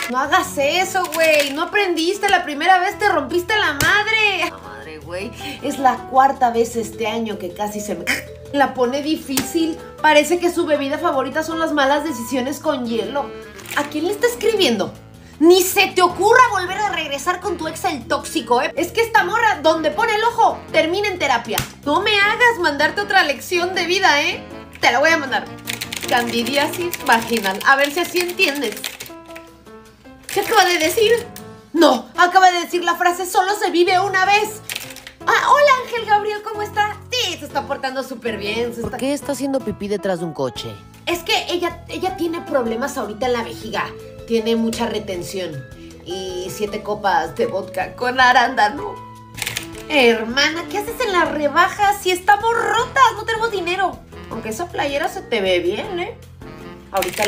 No hagas eso, güey. No aprendiste la primera vez, te rompiste la madre. Madre, güey. Es la cuarta vez este año que casi se me la pone difícil. Parece que su bebida favorita son las malas decisiones con hielo. ¿A quién le está escribiendo? Ni se te ocurra volver a regresar con tu ex el tóxico, ¿eh? Es que esta morra, donde pone el ojo, termina en terapia. No me hagas mandarte otra lección de vida, ¿eh? Te la voy a mandar. Candidiasis vaginal. A ver si así entiendes. ¿Qué acaba de decir? No, acaba de decir la frase solo se vive una vez. Ah, hola Ángel Gabriel, ¿cómo está? Sí, se está portando súper bien. ¿Por qué está haciendo pipí detrás de un coche? Es que ella tiene problemas ahorita en la vejiga. Tiene mucha retención. Y 7 copas de vodka con arándano. Hermana, ¿qué haces en las rebajas? Si estamos rotas, no tenemos dinero. Aunque esa playera se te ve bien, ¿eh? Ahorita